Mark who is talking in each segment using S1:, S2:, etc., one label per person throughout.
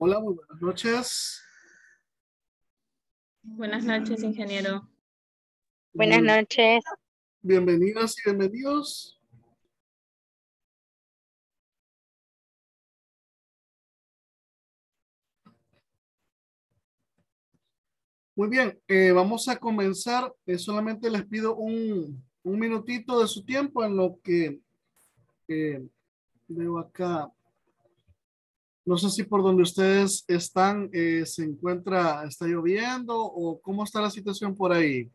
S1: Hola, muy buenas noches.
S2: Buenas noches, ingeniero.
S3: Buenas
S1: Muy
S3: noches.
S1: bienvenidas y bienvenidos. Muy bien, vamos a comenzar. Solamente les pido un minutito de su tiempo en lo que eh, veo acá. No sé si por donde ustedes están está lloviendo o cómo está la situación por ahí.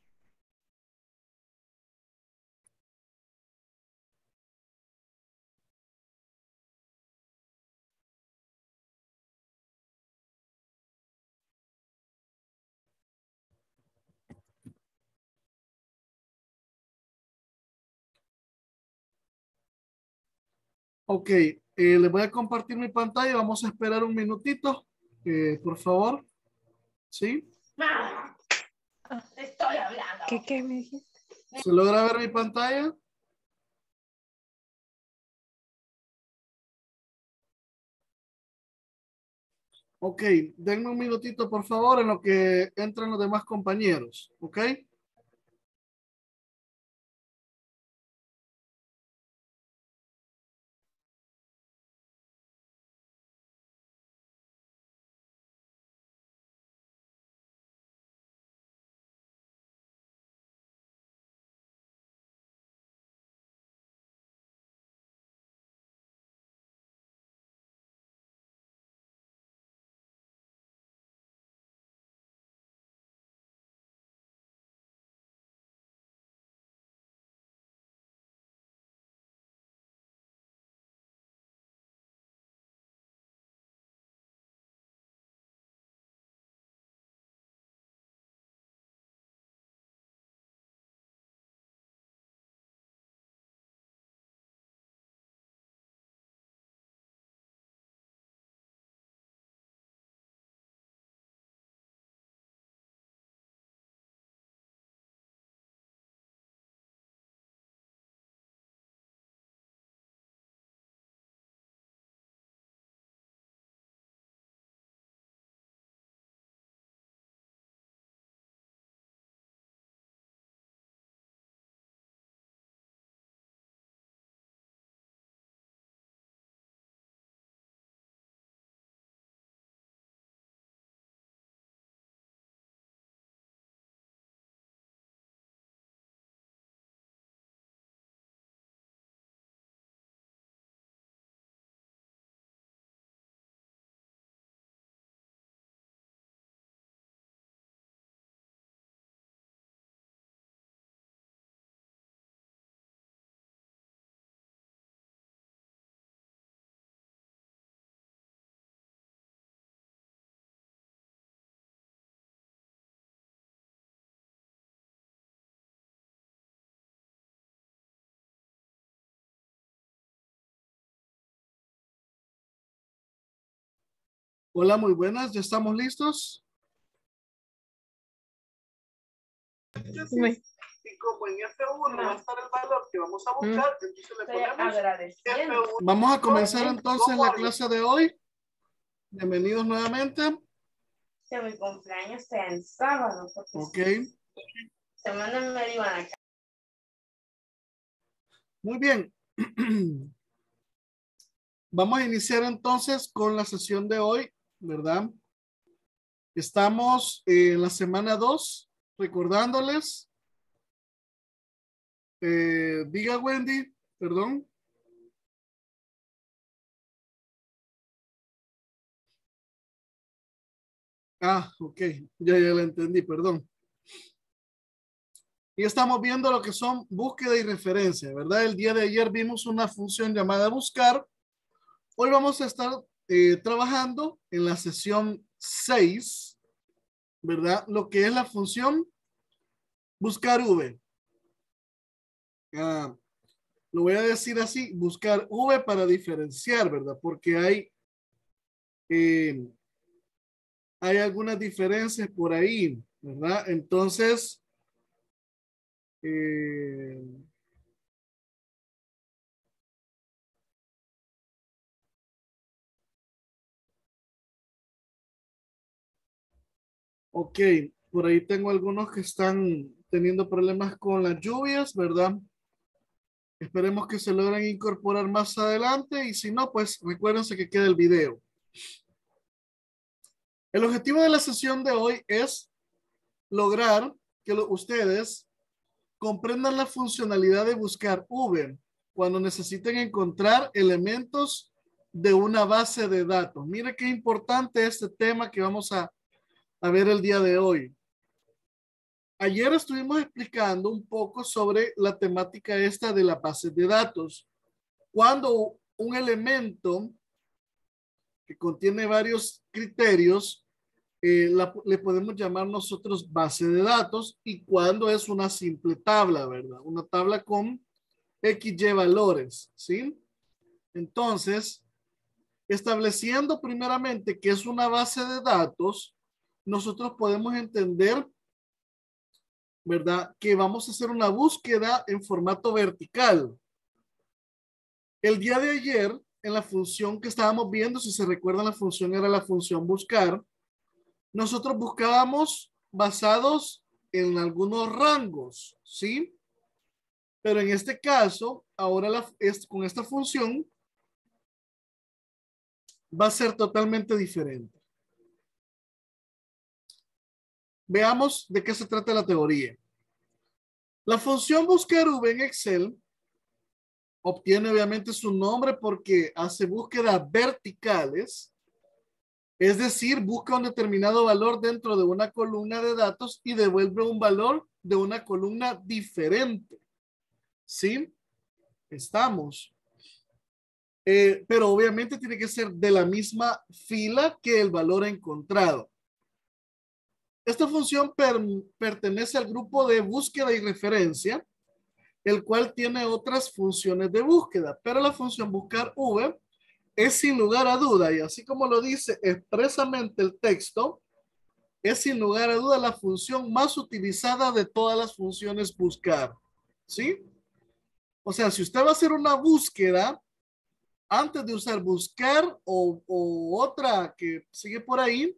S1: Ok, les voy a compartir mi pantalla. Vamos a esperar un minutito, por favor. ¿Sí?
S2: Estoy hablando.
S3: ¿Qué me dijiste?
S1: ¿Se logra ver mi pantalla? Ok, denme un minutito, por favor, en lo que entran los demás compañeros. Ok. Hola, muy buenas. ¿Ya estamos listos? Y como en F1 va a estar el valor que vamos a buscar, entonces le ponemos F1. Vamos a comenzar entonces la clase de hoy. Bienvenidos nuevamente.
S2: Que mi cumpleaños sea el sábado.
S1: Ok,
S2: Semana me iban a
S1: muy bien. Vamos a iniciar entonces con la sesión de hoy, ¿verdad? Estamos en la semana 2, recordándoles. Diga Wendy, perdón. Ah, ok, ya la entendí, perdón. Y estamos viendo lo que son búsqueda y referencia, ¿verdad? El día de ayer vimos una función llamada buscar. Hoy vamos a estar trabajando en la sesión 6, ¿verdad? Lo que es la función buscar V. Ah, lo voy a decir así, buscar V para diferenciar, ¿verdad? Porque eh, hay algunas diferencias por ahí, ¿verdad? Entonces, eh, Ok, por ahí tengo algunos que están teniendo problemas con las lluvias, ¿verdad? Esperemos que se logren incorporar más adelante y si no, pues recuérdense que queda el video. El objetivo de la sesión de hoy es lograr que ustedes comprendan la funcionalidad de buscar V cuando necesiten encontrar elementos de una base de datos. Mire qué importante este tema que vamos a ver el día de hoy. Ayer estuvimos explicando un poco sobre la temática esta de la base de datos. Cuando un elemento que contiene varios criterios, le podemos llamar nosotros base de datos y cuando es una simple tabla, ¿verdad? Una tabla con XY valores, ¿sí? Entonces, estableciendo primeramente que es una base de datos, nosotros podemos entender, ¿verdad? Que vamos a hacer una búsqueda en formato vertical. El día de ayer, en la función que estábamos viendo, si se recuerdan, la función era la función buscar. Nosotros buscábamos basados en algunos rangos, ¿sí? Pero en este caso, ahora con esta función va a ser totalmente diferente. Veamos de qué se trata la teoría. La función buscar V en Excel obtiene obviamente su nombre porque hace búsquedas verticales, es decir, busca un determinado valor dentro de una columna de datos y devuelve un valor de una columna diferente. ¿Sí? Estamos. Pero obviamente tiene que ser de la misma fila que el valor encontrado. Esta función pertenece al grupo de búsqueda y referencia, el cual tiene otras funciones de búsqueda, pero la función buscar V es sin lugar a duda, y así como lo dice expresamente el texto, es sin lugar a duda la función más utilizada de todas las funciones buscar. ¿Sí? O sea, si usted va a hacer una búsqueda, antes de usar buscar o otra que sigue por ahí,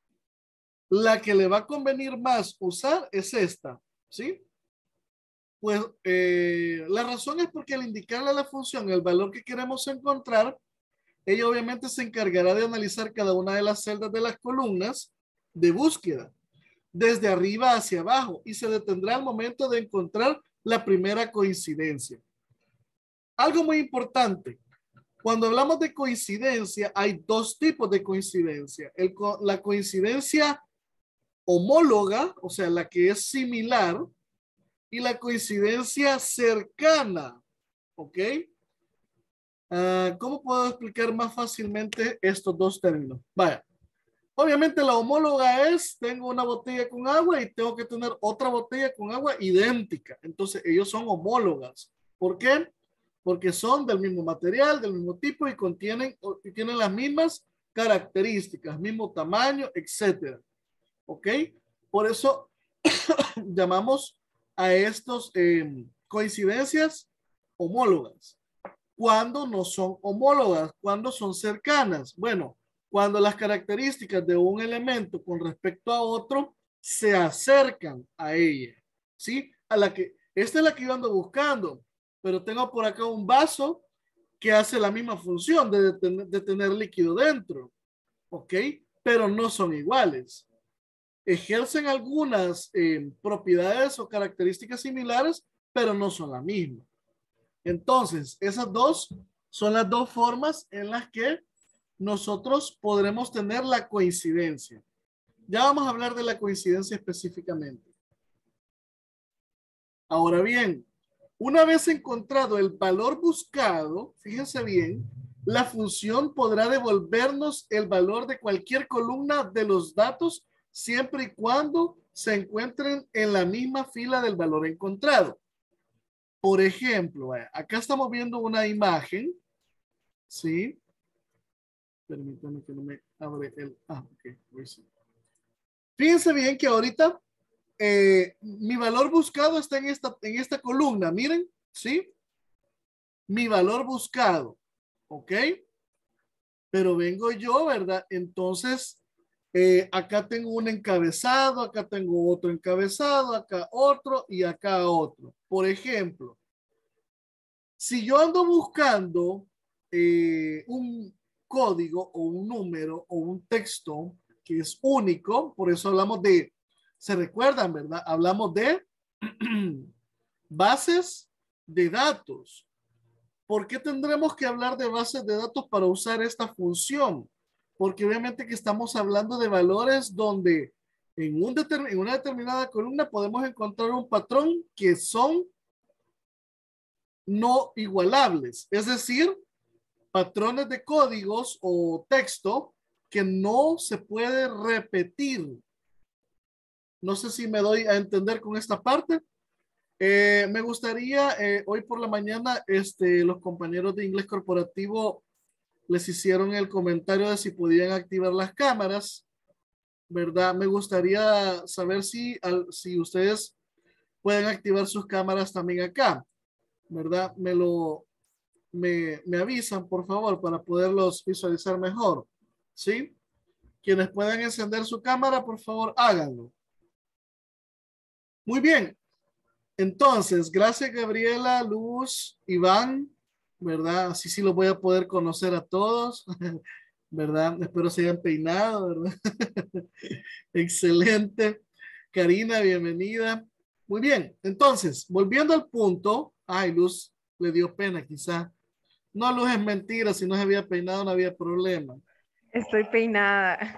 S1: la que le va a convenir más usar es esta, ¿sí? Pues la razón es porque al indicarle a la función el valor que queremos encontrar, ella obviamente se encargará de analizar cada una de las celdas de las columnas de búsqueda, desde arriba hacia abajo, y se detendrá al momento de encontrar la primera coincidencia. Algo muy importante, cuando hablamos de coincidencia, hay dos tipos de coincidencia. La coincidencia homóloga, o sea, la que es similar, y la coincidencia cercana, ¿ok? ¿Cómo puedo explicar más fácilmente estos dos términos? Vaya, obviamente la homóloga es, tengo una botella con agua y tengo que tener otra botella con agua idéntica. Entonces, ellos son homólogas. ¿Por qué? Porque son del mismo material, del mismo tipo y tienen las mismas características, mismo tamaño, etcétera. ¿Ok? Por eso llamamos a estos coincidencias homólogas. Cuando no son homólogas, cuando son cercanas. Bueno, cuando las características de un elemento con respecto a otro se acercan a ella, ¿sí? Esta es la que yo ando buscando, pero tengo por acá un vaso que hace la misma función de tener líquido dentro, ¿ok? Pero no son iguales. Ejercen algunas propiedades o características similares, pero no son las mismas. Entonces, esas dos son las dos formas en las que nosotros podremos tener la coincidencia. Ya vamos a hablar de la coincidencia específicamente. Ahora bien, una vez encontrado el valor buscado, fíjense bien, la función podrá devolvernos el valor de cualquier columna de los datos siempre y cuando se encuentren en la misma fila del valor encontrado. Por ejemplo, acá estamos viendo una imagen, ¿sí? Permítanme que no me abre el... ok. Fíjense bien que ahorita mi valor buscado está en esta columna, miren, ¿sí? Mi valor buscado, ¿ok? Pero vengo yo, ¿verdad? Entonces, Acá tengo un encabezado, acá tengo otro encabezado, acá otro y acá otro. Por ejemplo, si yo ando buscando un código o un número o un texto que es único, por eso hablamos de, se recuerdan, ¿verdad? Hablamos de bases de datos. ¿Por qué tendremos que hablar de bases de datos para usar esta función? Porque obviamente que estamos hablando de valores donde en una determinada columna podemos encontrar un patrón que son no igualables, es decir, patrones de códigos o texto que no se puede repetir. No sé si me doy a entender con esta parte. Me gustaría, hoy por la mañana, los compañeros de inglés corporativo les hicieron el comentario de si podían activar las cámaras, ¿verdad? Me gustaría saber si ustedes pueden activar sus cámaras también acá, ¿verdad? Me avisan, por favor, para poderlos visualizar mejor, ¿sí? Quienes puedan encender su cámara, por favor, háganlo. Muy bien. Entonces, gracias Gabriela, Luz, Iván, ¿verdad? Así sí los voy a poder conocer a todos, ¿verdad? Espero se hayan peinado, ¿verdad? Excelente. Karina, bienvenida. Muy bien, entonces, volviendo al punto, ay, Luz le dio pena quizá. No, Luz, es mentira, si no se había peinado no había problema.
S3: Estoy peinada.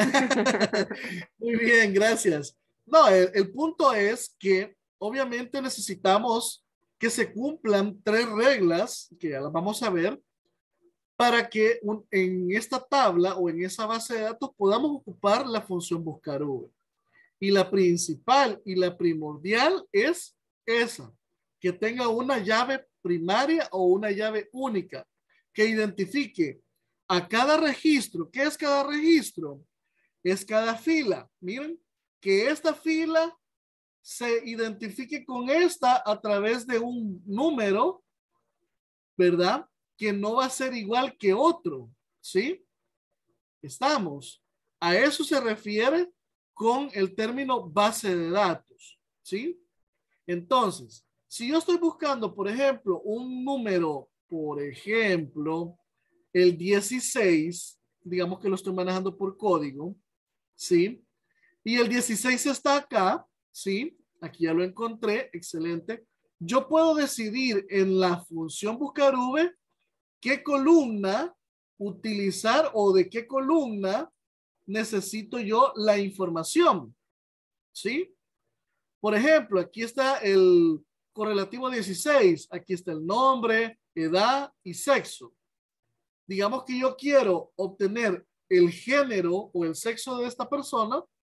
S1: Muy bien, gracias. No, el punto es que obviamente necesitamos que se cumplan 3 reglas, que ya las vamos a ver, para que en esta tabla o en esa base de datos podamos ocupar la función buscar V. Y la principal y la primordial es esa, que tenga una llave primaria o una llave única, que identifique a cada registro. ¿Qué es cada registro? Es cada fila. Miren, que esta fila se identifique con esta a través de un número, ¿verdad? Que no va a ser igual que otro, ¿sí? Estamos. A eso se refiere con el término base de datos, ¿sí? Entonces, si yo estoy buscando, por ejemplo, un número, por ejemplo, el 16, digamos que lo estoy manejando por código, ¿sí? Y el 16 está acá, ¿sí? Aquí ya lo encontré, excelente. Yo puedo decidir en la función buscar V qué columna utilizar o de qué columna necesito yo la información, ¿sí? Por ejemplo, aquí está el correlativo 16, aquí está el nombre, edad y sexo. Digamos que yo quiero obtener el género o el sexo de esta persona,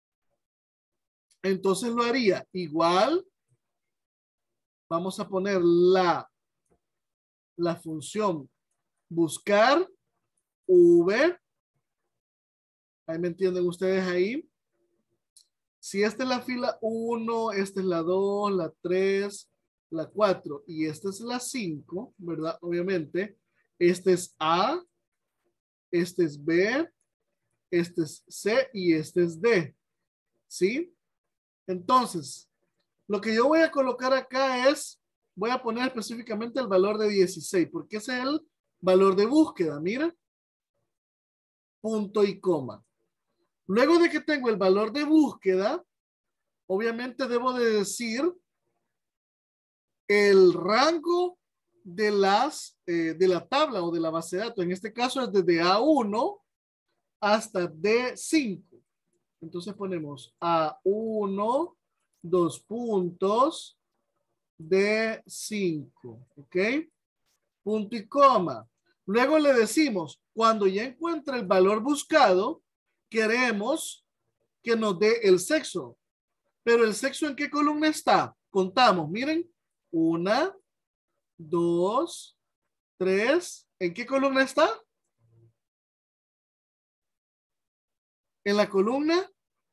S1: entonces lo haría igual. Vamos a poner la función buscar V. Ahí me entienden ustedes ahí. Si esta es la fila 1, esta es la 2, la 3, la 4 y esta es la 5, ¿verdad? Obviamente, este es A, este es B, este es C y este es D, ¿sí? Entonces, lo que yo voy a colocar acá es, voy a poner específicamente el valor de 16, porque ese es el valor de búsqueda, mira. Punto y coma. Luego de que tengo el valor de búsqueda, obviamente debo de decir el rango de de la tabla o de la base de datos. En este caso es desde A1 hasta D5. Entonces ponemos A1, 2 puntos, D5, ¿ok? Punto y coma. Luego le decimos, cuando ya encuentre el valor buscado, queremos que nos dé el sexo. Pero el sexo, ¿en qué columna está? Contamos, miren. 1, 2, 3. ¿En qué columna está? En la columna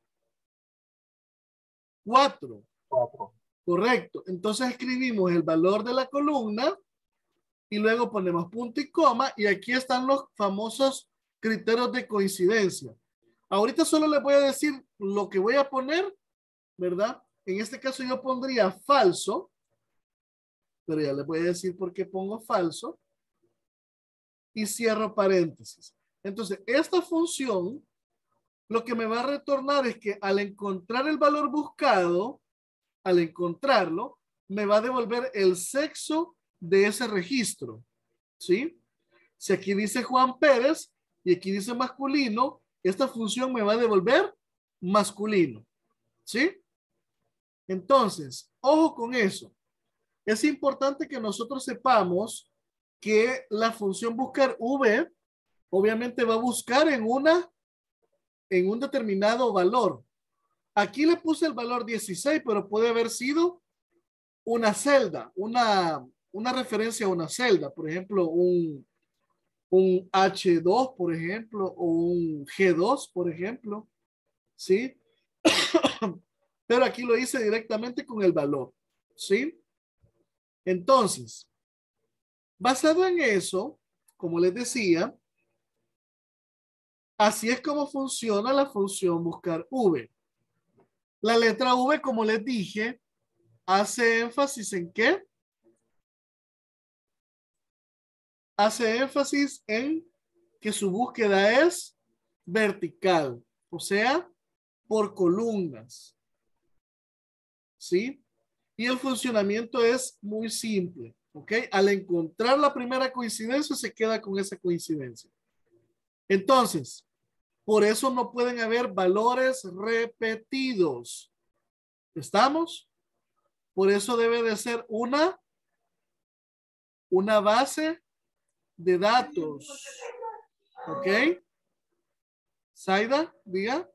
S1: 4. Correcto. Entonces escribimos el valor de la columna y luego ponemos punto y coma y aquí están los famosos criterios de coincidencia. Ahorita solo les voy a decir lo que voy a poner, ¿verdad? En este caso yo pondría falso, pero ya les voy a decir por qué pongo falso y cierro paréntesis. Entonces, esta función lo que me va a retornar es que al encontrar el valor buscado, al encontrarlo, me va a devolver el sexo de ese registro, ¿sí? Si aquí dice Juan Pérez y aquí dice masculino, esta función me va a devolver masculino, ¿sí? Entonces, ojo con eso. Es importante que nosotros sepamos que la función buscar v obviamente va a buscar en un determinado valor. Aquí le puse el valor 16, pero puede haber sido una celda, una referencia a una celda, por ejemplo, un H2, por ejemplo, o un G2, por ejemplo, ¿sí? Pero aquí lo hice directamente con el valor, ¿sí? Entonces, basado en eso, como les decía, así es como funciona la función buscar V. La letra V, como les dije, hace énfasis en ¿qué? Hace énfasis en que su búsqueda es vertical, o sea, por columnas, ¿sí? Y el funcionamiento es muy simple, ¿ok? Al encontrar la primera coincidencia, se queda con esa coincidencia. Entonces, por eso no pueden haber valores repetidos. ¿Estamos? Por eso debe de ser una base de datos. ¿Ok? Saida, diga.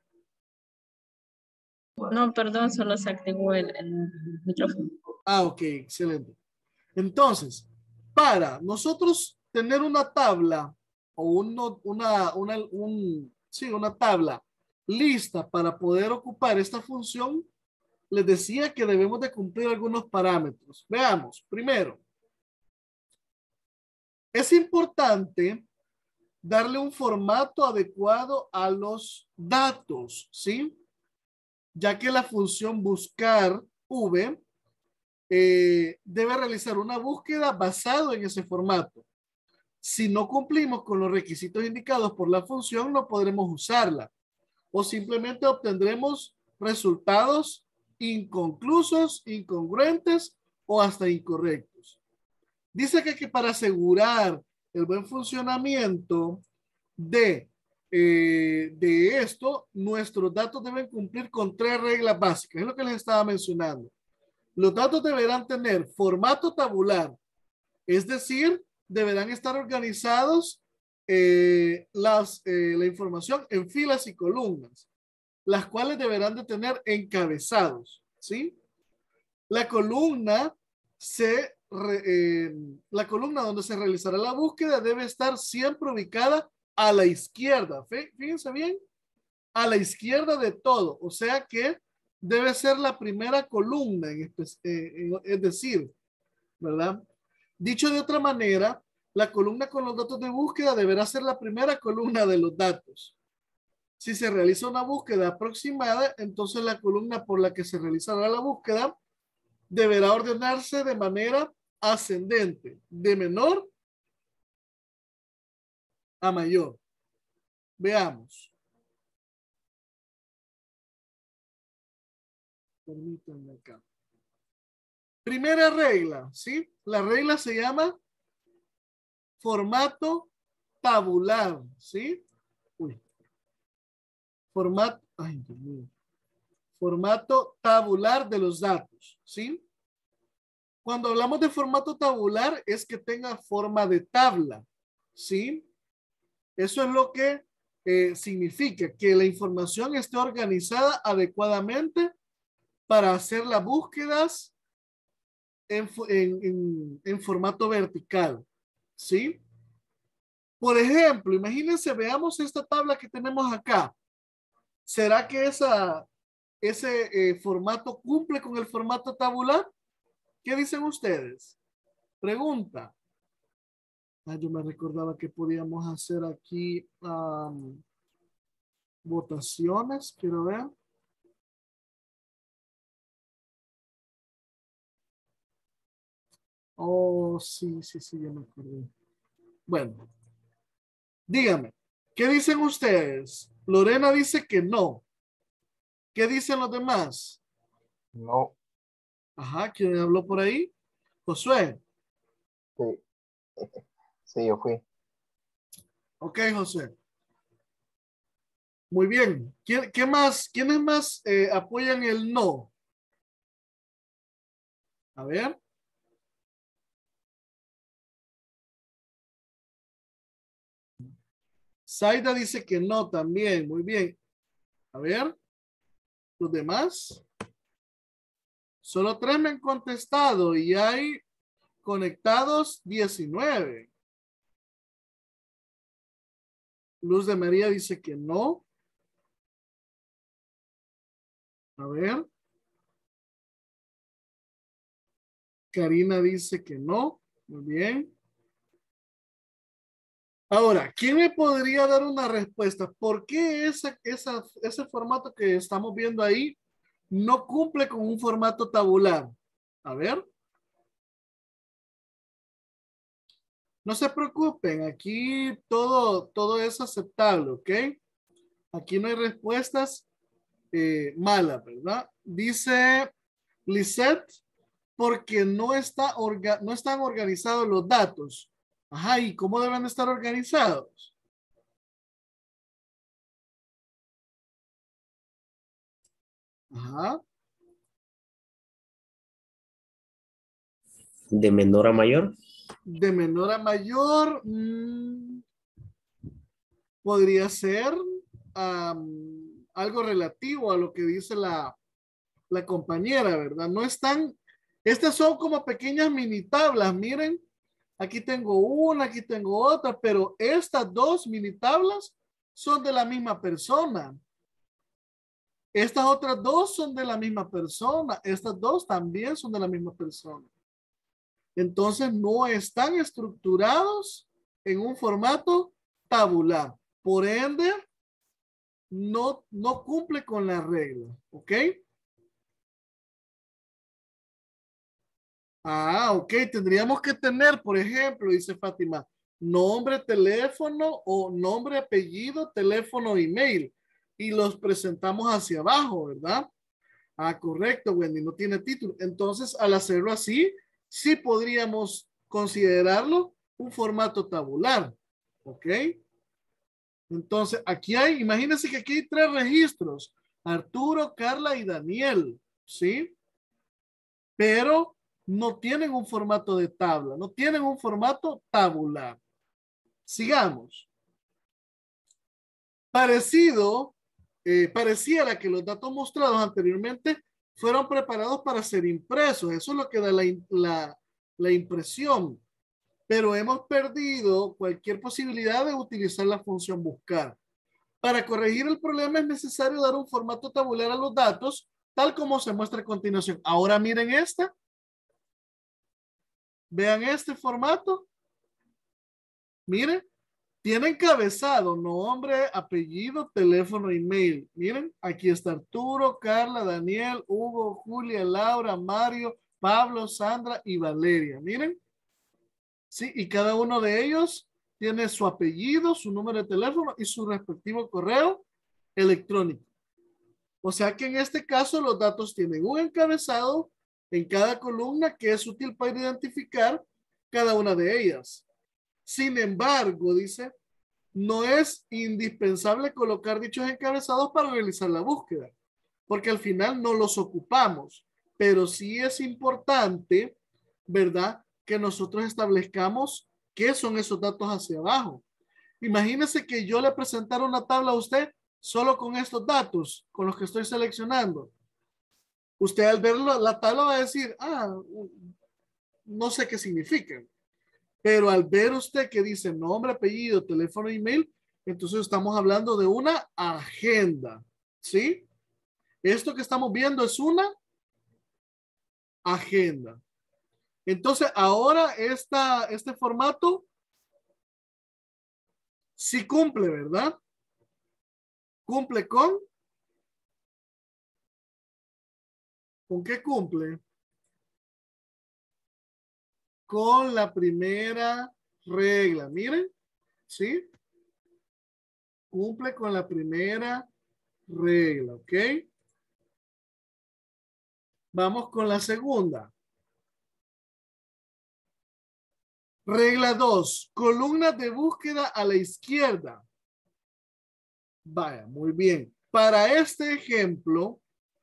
S2: No, perdón, solo se activó el micrófono.
S1: Ah, ok, excelente. Entonces, para nosotros tener una tabla o una tabla lista para poder ocupar esta función, les decía que debemos de cumplir algunos parámetros. Veamos, primero, es importante darle un formato adecuado a los datos, ¿sí? Ya que la función buscar V debe realizar una búsqueda basado en ese formato. Si no cumplimos con los requisitos indicados por la función, no podremos usarla o simplemente obtendremos resultados inconclusos, incongruentes o hasta incorrectos. Dice que para asegurar el buen funcionamiento de esto, nuestros datos deben cumplir con 3 reglas básicas. Es lo que les estaba mencionando. Los datos deberán tener formato tabular, es decir, deberán estar organizados la información en filas y columnas, las cuales deberán de tener encabezados, ¿sí? La columna la columna donde se realizará la búsqueda debe estar siempre ubicada a la izquierda. Fíjense bien, a la izquierda de todo. O sea que debe ser la primera columna, es decir, ¿verdad? Dicho de otra manera, la columna con los datos de búsqueda deberá ser la primera columna de los datos. Si se realiza una búsqueda aproximada, entonces la columna por la que se realizará la búsqueda deberá ordenarse de manera ascendente, de menor a mayor. Veamos. Permítanme acá. Primera regla, ¿sí? La regla se llama formato tabular, ¿sí? Uy. Ay, Dios mío. Formato tabular de los datos, ¿sí? Cuando hablamos de formato tabular es que tenga forma de tabla, ¿sí? Eso es lo que significa que la información esté organizada adecuadamente para hacer las búsquedas en formato vertical, ¿sí? Por ejemplo, imagínense, veamos esta tabla que tenemos acá. ¿Será que ese formato cumple con el formato tabular? ¿Qué dicen ustedes? Pregunta. Yo me recordaba que podíamos hacer aquí Votaciones, quiero ver. Oh, sí, sí, sí, ya me acordé. Bueno, dígame, ¿qué dicen ustedes? Lorena dice que no. ¿Qué dicen los demás?
S4: No.
S1: Ajá, ¿quién habló por ahí? Josué.
S4: Sí. Sí, yo fui.
S1: Ok, José. Muy bien. ¿Qué más? ¿Quiénes más apoyan el no? A ver. Zaida dice que no también. Muy bien. A ver. Los demás. Solo 3 me han contestado y hay conectados 19. Luz de María dice que no. A ver. Karina dice que no. Muy bien. Ahora, ¿quién me podría dar una respuesta? ¿Por qué ese formato que estamos viendo ahí no cumple con un formato tabular? A ver. No se preocupen, aquí todo es aceptable, ¿ok? Aquí no hay respuestas malas, ¿verdad? Dice Lisette, porque no están organizados los datos. Ajá, ¿y cómo deben estar organizados? Ajá.
S5: De menor a mayor.
S1: De menor a mayor, podría ser algo relativo a lo que dice la compañera, ¿verdad? No están, estas son como pequeñas mini tablas, miren, aquí tengo una, aquí tengo otra, pero estas dos mini tablas son de la misma persona. Estas otras dos son de la misma persona, estas dos también son de la misma persona. Entonces no están estructurados en un formato tabular. Por ende, no cumple con la regla. ¿Ok? Ah, ok. Tendríamos que tener, por ejemplo, dice Fátima, nombre, teléfono o nombre, apellido, teléfono, email. Y los presentamos hacia abajo, ¿verdad? Ah, correcto, Wendy, no tiene título. Entonces, al hacerlo así, sí podríamos considerarlo un formato tabular. ¿Ok? Entonces, aquí hay, imagínense que aquí hay 3 registros. Arturo, Carla y Daniel. ¿Sí? Pero no tienen un formato de tabla, no tienen un formato tabular. Sigamos. Pareciera que los datos mostrados anteriormente fueron preparados para ser impresos. Eso es lo que da la impresión. Pero hemos perdido cualquier posibilidad de utilizar la función buscar. Para corregir el problema es necesario dar un formato tabular a los datos, tal como se muestra a continuación. Ahora miren esta. Vean este formato. Miren. Tiene encabezado, nombre, apellido, teléfono, email. Miren, aquí está Arturo, Carla, Daniel, Hugo, Julia, Laura, Mario, Pablo, Sandra y Valeria. Miren. Sí, y cada uno de ellos tiene su apellido, su número de teléfono y su respectivo correo electrónico. O sea que en este caso los datos tienen un encabezado en cada columna que es útil para identificar cada una de ellas. Sin embargo, dice, no es indispensable colocar dichos encabezados para realizar la búsqueda, porque al final no los ocupamos, pero sí es importante, ¿verdad? Que nosotros establezcamos qué son esos datos hacia abajo. Imagínese que yo le presentara una tabla a usted solo con estos datos, con los que estoy seleccionando. Usted al ver la tabla va a decir, no sé qué significan. Pero al ver usted que dice nombre, apellido, teléfono, email, entonces estamos hablando de una agenda, ¿sí? Esto que estamos viendo es una agenda. Entonces ahora este formato sí cumple, ¿verdad? ¿Cumple ¿con qué cumple? Con la primera regla. Miren, ¿sí? Cumple con la primera regla, ¿ok? Vamos con la segunda. Regla 2. Columnas de búsqueda a la izquierda. Vaya, muy bien. Para este ejemplo,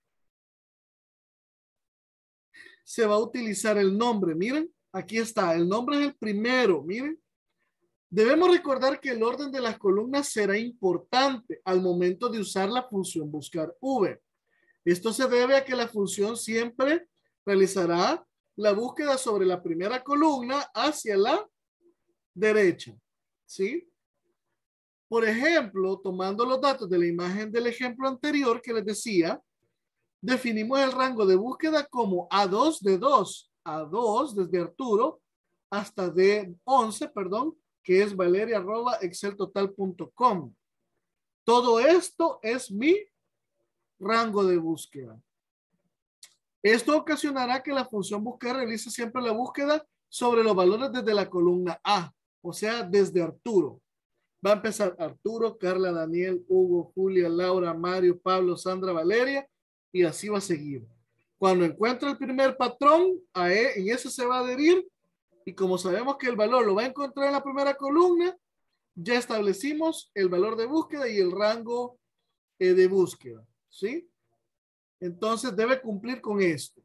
S1: se va a utilizar el nombre. Miren, aquí está. El nombre es el primero. Miren. Debemos recordar que el orden de las columnas será importante al momento de usar la función buscar V. Esto se debe a que la función siempre realizará la búsqueda sobre la primera columna hacia la derecha. ¿Sí? Por ejemplo, tomando los datos de la imagen del ejemplo anterior que les decía, definimos el rango de búsqueda como A2 de 2, A2 desde Arturo hasta D11, perdón, que es valeria@exceltotal.com. Todo esto es mi rango de búsqueda. Esto ocasionará que la función buscar realice siempre la búsqueda sobre los valores desde la columna A, o sea, desde Arturo. Va a empezar Arturo, Carla, Daniel, Hugo, Julia, Laura, Mario, Pablo, Sandra, Valeria, y así va a seguir. Cuando encuentre el primer patrón, en ese se va a adherir, y como sabemos que el valor lo va a encontrar en la primera columna, ya establecimos el valor de búsqueda y el rango de búsqueda, ¿sí? Entonces debe cumplir con esto.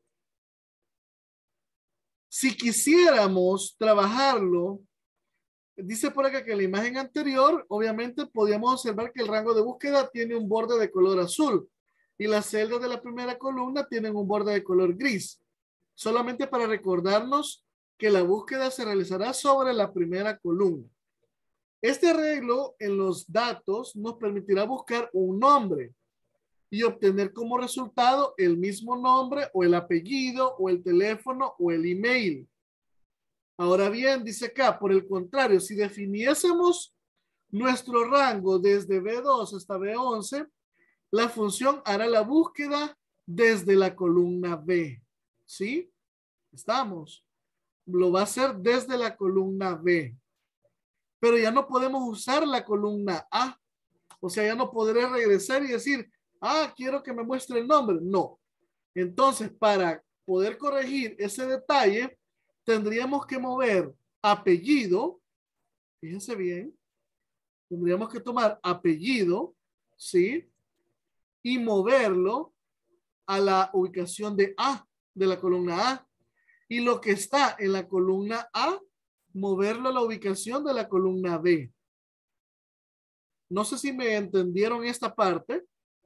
S1: Si quisiéramos trabajarlo, dice por acá que en la imagen anterior, obviamente podíamos observar que el rango de búsqueda tiene un borde de color azul y las celdas de la primera columna tienen un borde de color gris. Solamente para recordarnos que la búsqueda se realizará sobre la primera columna. Este arreglo en los datos nos permitirá buscar un nombre y obtener como resultado el mismo nombre o el apellido o el teléfono o el email. Ahora bien, dice acá, por el contrario, si definiésemos nuestro rango desde B2 hasta B11, la función hará la búsqueda desde la columna B. ¿Sí? Estamos. Lo va a hacer desde la columna B. Pero ya no podemos usar la columna A. O sea, ya no podré regresar y decir, quiero que me muestre el nombre. No. Entonces, para poder corregir ese detalle, tendríamos que mover apellido. Fíjense bien. Tendríamos que tomar apellido, ¿sí? Y moverlo a la ubicación de A, de la columna A. Y lo que está en la columna A, moverlo a la ubicación de la columna B. No sé si me entendieron esta parte.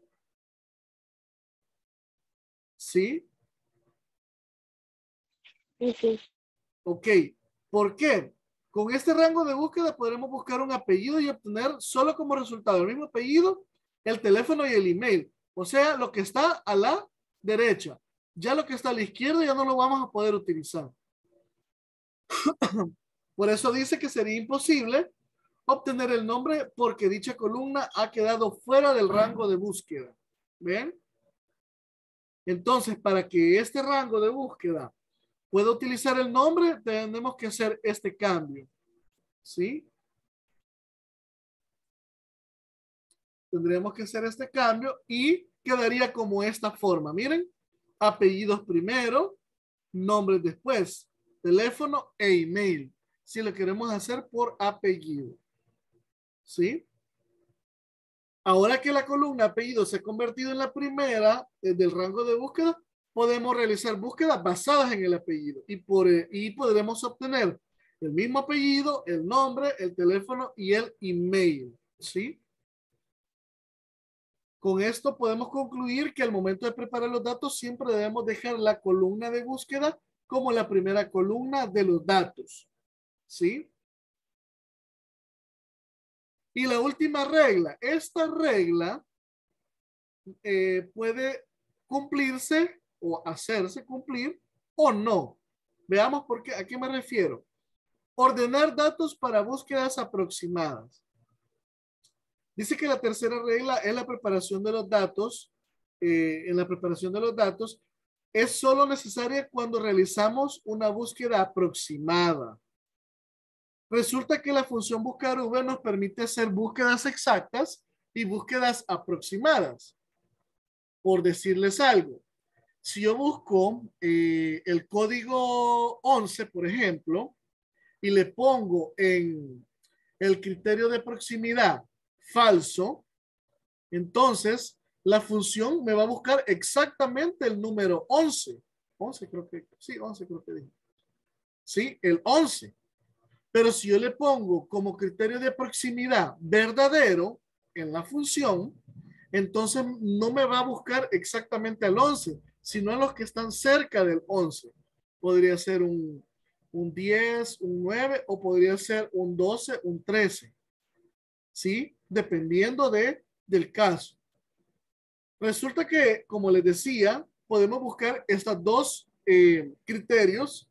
S1: ¿Sí?
S3: Sí.
S1: Ok. ¿Por qué? Con este rango de búsqueda podremos buscar un apellido y obtener solo como resultado el mismo apellido, el teléfono y el email. O sea, lo que está a la derecha. Ya lo que está a la izquierda ya no lo vamos a poder utilizar. Por eso dice que sería imposible obtener el nombre porque dicha columna ha quedado fuera del rango de búsqueda. ¿Ven? Entonces, para que este rango de búsqueda pueda utilizar el nombre, tenemos que hacer este cambio. ¿Sí? Tendríamos que hacer este cambio y quedaría como esta forma. Miren, apellidos primero, nombres después, teléfono e email. Si lo queremos hacer por apellido. ¿Sí? Ahora que la columna apellido se ha convertido en la primera del rango de búsqueda, podemos realizar búsquedas basadas en el apellido y podremos obtener el mismo apellido, el nombre, el teléfono y el email. ¿Sí? Con esto podemos concluir que al momento de preparar los datos siempre debemos dejar la columna de búsqueda como la primera columna de los datos. ¿Sí? Y la última regla. Esta regla puede cumplirse o hacerse cumplir o no. Veamos por qué, a qué me refiero. Ordenar datos para búsquedas aproximadas. Dice que la tercera regla es la preparación de los datos. En la preparación de los datos es solo necesaria cuando realizamos una búsqueda aproximada. Resulta que la función buscar V nos permite hacer búsquedas exactas y búsquedas aproximadas. Por decirles algo, si yo busco el código 11, por ejemplo, y le pongo en el criterio de proximidad falso, entonces la función me va a buscar exactamente el número 11. 11 creo que, sí, 11 creo que dije. Sí, el 11. Pero si yo le pongo como criterio de proximidad verdadero en la función, entonces no me va a buscar exactamente al 11, sino a los que están cerca del 11. Podría ser un 10, un 9 o podría ser un 12, un 13. ¿Sí? Dependiendo del caso. Resulta que, como les decía, podemos buscar estos dos criterios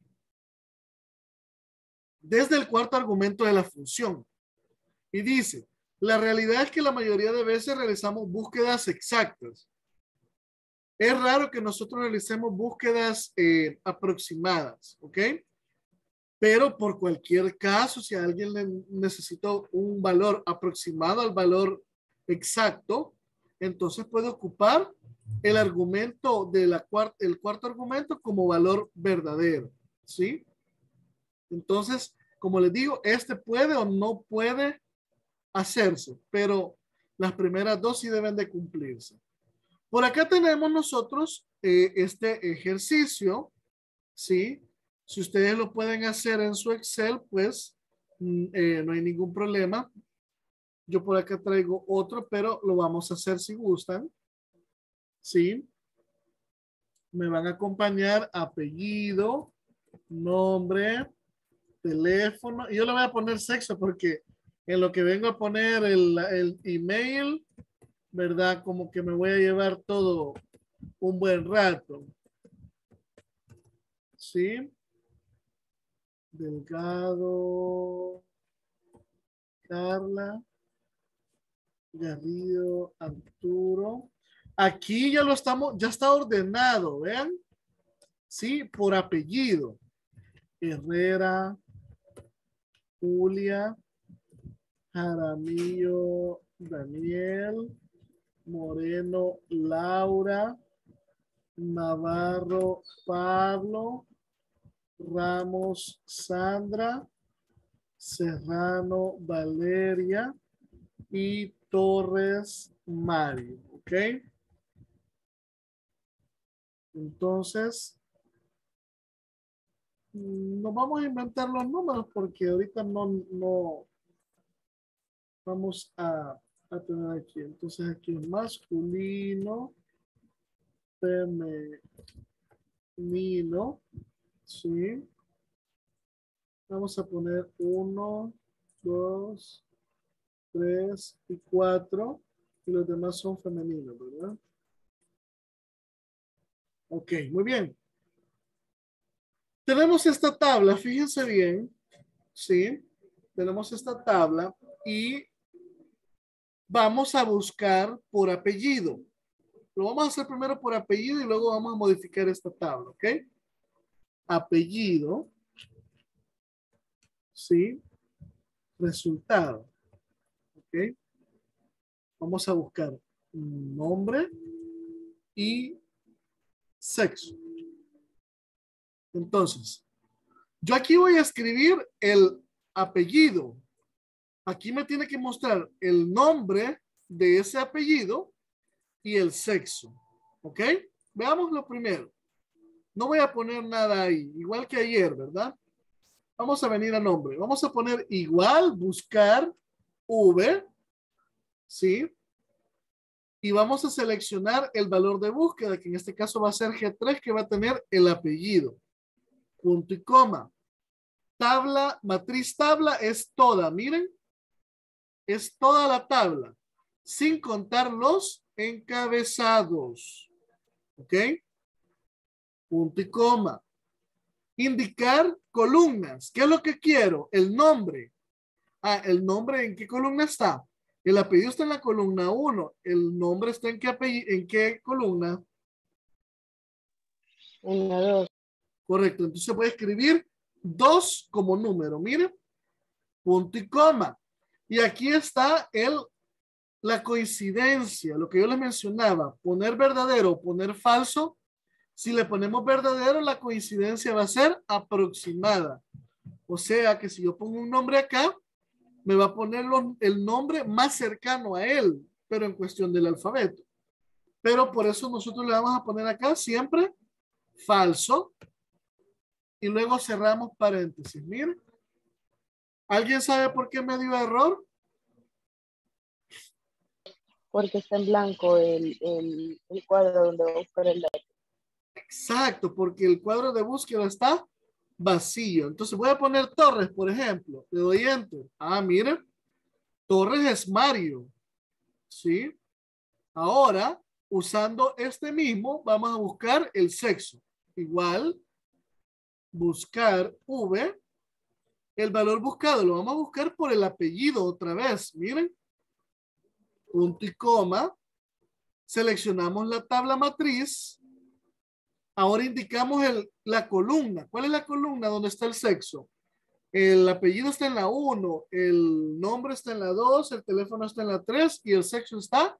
S1: desde el cuarto argumento de la función. Y dice, la realidad es que la mayoría de veces realizamos búsquedas exactas. Es raro que nosotros realicemos búsquedas aproximadas, ¿ok? Pero por cualquier caso, si alguien necesita un valor aproximado al valor exacto, entonces puede ocupar el argumento de el cuarto argumento como valor verdadero, ¿sí? Entonces, como les digo, este puede o no puede hacerse, pero las primeras dos sí deben de cumplirse. Por acá tenemos nosotros este ejercicio, ¿sí? Si ustedes lo pueden hacer en su Excel, pues no hay ningún problema. Yo por acá traigo otro, pero lo vamos a hacer si gustan, ¿sí? Me van a acompañar apellido, nombre, teléfono. Y yo le voy a poner sexo porque en lo que vengo a poner el email, ¿verdad? Como que me voy a llevar todo un buen rato. ¿Sí? Delgado, Carla, Garrido, Arturo. Aquí ya lo estamos, ya está ordenado, vean. Sí, por apellido. Herrera, Julia, Jaramillo, Daniel, Moreno, Laura, Navarro, Pablo, Ramos, Sandra, Serrano, Valeria y Torres, Mario. ¿Ok? Entonces, nos vamos a inventar los números porque ahorita no vamos a tener aquí. Entonces, aquí es masculino, femenino, ¿sí? Vamos a poner 1, 2, 3 y 4. Y los demás son femeninos, ¿verdad? Ok, muy bien. Tenemos esta tabla, fíjense bien, ¿sí? Tenemos esta tabla y vamos a buscar por apellido. Lo vamos a hacer primero por apellido y luego vamos a modificar esta tabla, ¿ok? Apellido, ¿sí? Resultado, ¿ok? Vamos a buscar nombre y sexo. Entonces, yo aquí voy a escribir el apellido. Aquí me tiene que mostrar el nombre de ese apellido y el sexo. ¿Ok? Veamos lo primero. No voy a poner nada ahí, igual que ayer, ¿verdad? Vamos a venir a nombre. Vamos a poner igual, buscar, V, ¿sí? Y vamos a seleccionar el valor de búsqueda, que en este caso va a ser G3, que va a tener el apellido. Punto y coma. Tabla, matriz tabla es toda, miren. Es toda la tabla, sin contar los encabezados. ¿Ok? Punto y coma. Indicar columnas. ¿Qué es lo que quiero? El nombre. Ah, el nombre, ¿en qué columna está? El apellido está en la columna 1. ¿El nombre está en en qué columna?
S5: En la 2.
S1: Correcto. Entonces voy a escribir 2 como número. Miren. Punto y coma. Y aquí está la coincidencia. Lo que yo les mencionaba. Poner verdadero o poner falso. Si le ponemos verdadero, la coincidencia va a ser aproximada. O sea que si yo pongo un nombre acá, me va a poner el nombre más cercano a él, pero en cuestión del alfabeto. Pero por eso nosotros le vamos a poner acá siempre falso y luego cerramos paréntesis. Miren, ¿alguien sabe por qué me dio error?
S5: Porque está en blanco el cuadro donde va a buscar el dato.
S1: Exacto, porque el cuadro de búsqueda está vacío. Entonces voy a poner Torres, por ejemplo. Le doy enter. Ah, miren, Torres es Mario. ¿Sí? Ahora, usando este mismo, vamos a buscar el sexo. Igual, buscar V. El valor buscado lo vamos a buscar por el apellido otra vez. Miren, punto y coma. Seleccionamos la tabla matriz. Ahora indicamos la columna. ¿Cuál es la columna donde está el sexo? El apellido está en la 1, el nombre está en la 2, el teléfono está en la 3 y el sexo está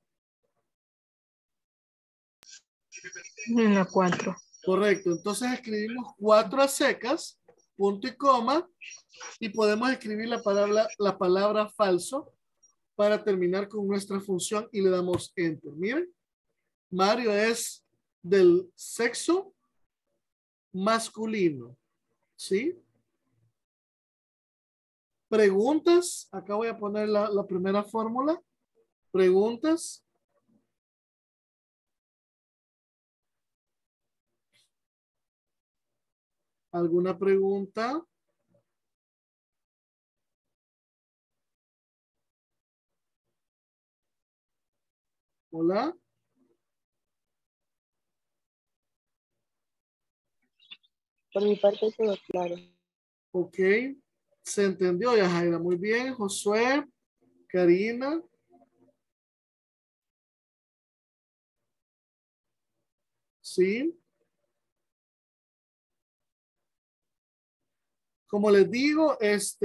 S3: En la 4.
S1: correcto. Entonces escribimos 4 a secas, punto y coma, y podemos escribir la palabra falso para terminar con nuestra función y le damos enter. Miren, Mario es del sexo masculino. ¿Sí? Preguntas. Acá voy a poner la primera fórmula. Preguntas. ¿Alguna pregunta? Hola.
S5: Por mi parte todo claro.
S1: Ok. Se entendió, Yajaira. Muy bien. Josué, Karina. Sí. Como les digo,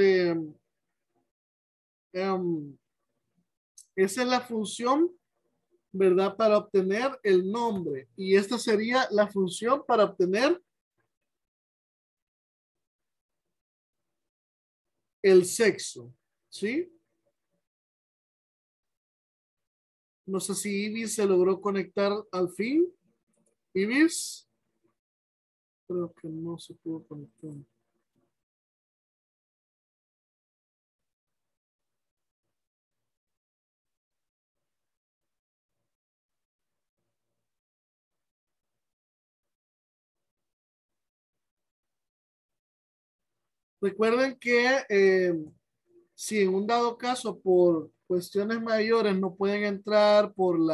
S1: esa es la función, ¿verdad? Para obtener el nombre. Y esta sería la función para obtener el sexo. ¿Sí? No sé si Ibis se logró conectar al fin. Ibis. Creo que no se pudo conectar. Recuerden que si en un dado caso por cuestiones mayores no pueden entrar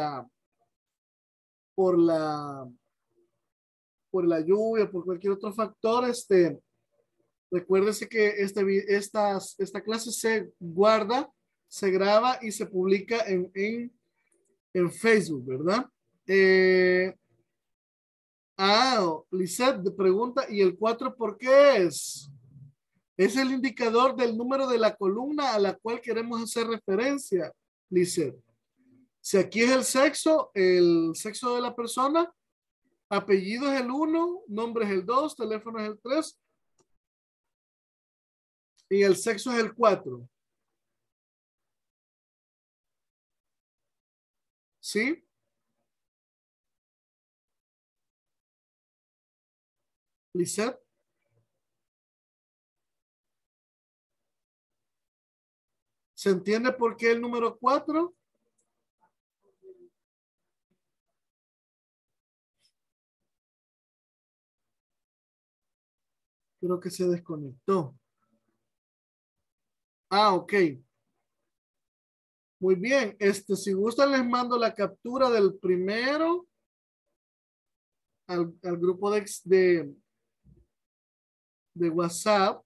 S1: por la, por la lluvia, por cualquier otro factor, recuérdese que esta clase se guarda, se graba y se publica en Facebook, ¿verdad? Eh, Lisette pregunta, ¿y el 4 por qué es? Es el indicador del número de la columna a la cual queremos hacer referencia, Lisette. Si aquí es el sexo de la persona, apellido es el 1, nombre es el 2, teléfono es el 3 y el sexo es el 4. ¿Sí? Lisette. ¿Se entiende por qué el número 4? Creo que se desconectó. Ok. Muy bien. Si gustan les mando la captura del primero al grupo de WhatsApp.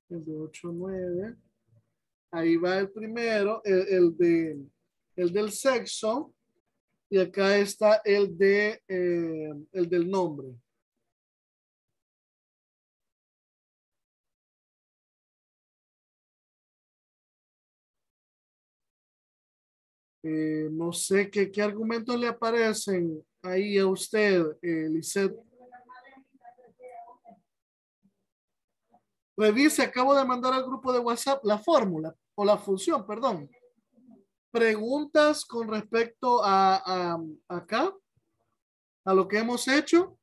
S1: el de 8, 9. Ahí va el primero, el del sexo. Y acá está el del nombre. No sé qué argumentos le aparecen ahí a usted, Lisette. Revise, acabo de mandar al grupo de WhatsApp la fórmula o la función, perdón. Preguntas con respecto a acá, a lo que hemos hecho.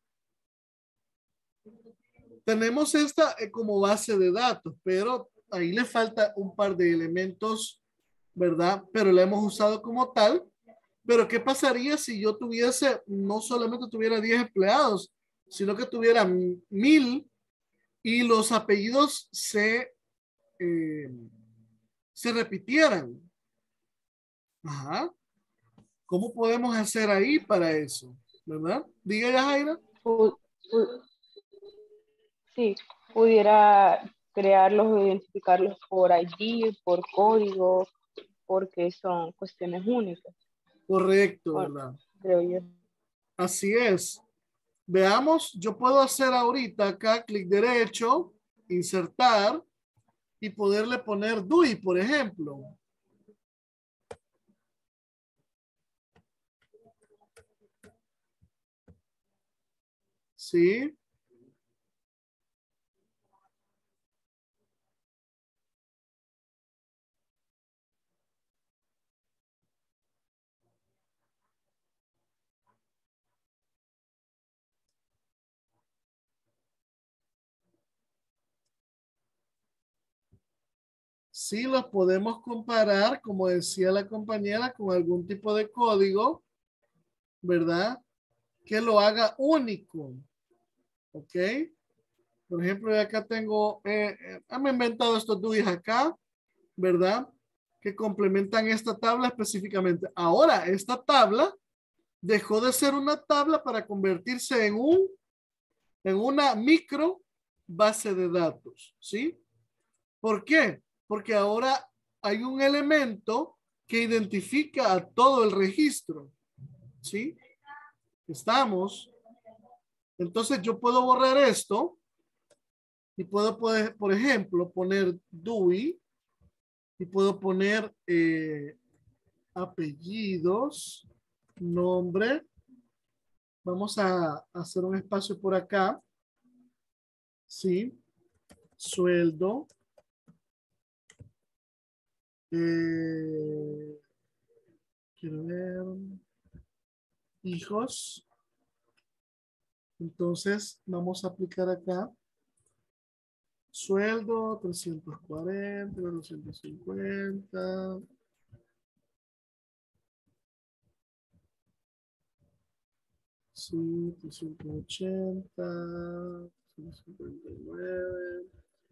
S1: Tenemos esta como base de datos, pero ahí le falta un par de elementos, ¿verdad? Pero la hemos usado como tal. Pero ¿qué pasaría si yo tuviese, no solamente tuviera 10 empleados, sino que tuviera 1000 y los apellidos se repitieran? Ajá. ¿Cómo podemos hacer ahí para eso? ¿Verdad? Diga ya, Jaira.
S5: Sí, pudiera crearlos o identificarlos por ID, por código, porque son cuestiones únicas.
S1: Correcto,
S5: Bueno,
S1: ¿verdad?
S5: creo yo.
S1: Así es. Veamos, yo puedo hacer ahorita acá clic derecho, insertar y poderle poner DUI, por ejemplo. ¿Sí? Sí, los podemos comparar, como decía la compañera, con algún tipo de código, ¿verdad? Que lo haga único. ¿Ok? Por ejemplo, yo acá tengo, me he inventado estos DUIs acá, ¿verdad? Que complementan esta tabla específicamente. Ahora, esta tabla dejó de ser una tabla para convertirse en una micro base de datos, ¿sí? ¿Por qué? Porque ahora hay un elemento que identifica a todo el registro, ¿sí? Estamos. Entonces yo puedo borrar esto y puedo, por ejemplo, poner DUI y puedo poner apellidos, nombre. Vamos a hacer un espacio por acá. Sí. Sueldo. Quiero ver. Hijos. Entonces vamos a aplicar acá. Sueldo 340, 250. Sí, 380, 359,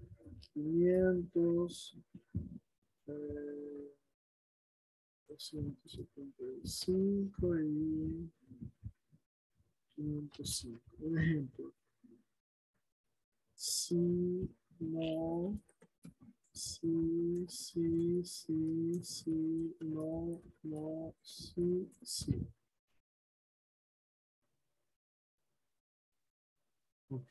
S1: 500, 275 y 505. Un ejemplo. Sí, no, sí, sí, sí, sí, no, no, sí, sí. Ok.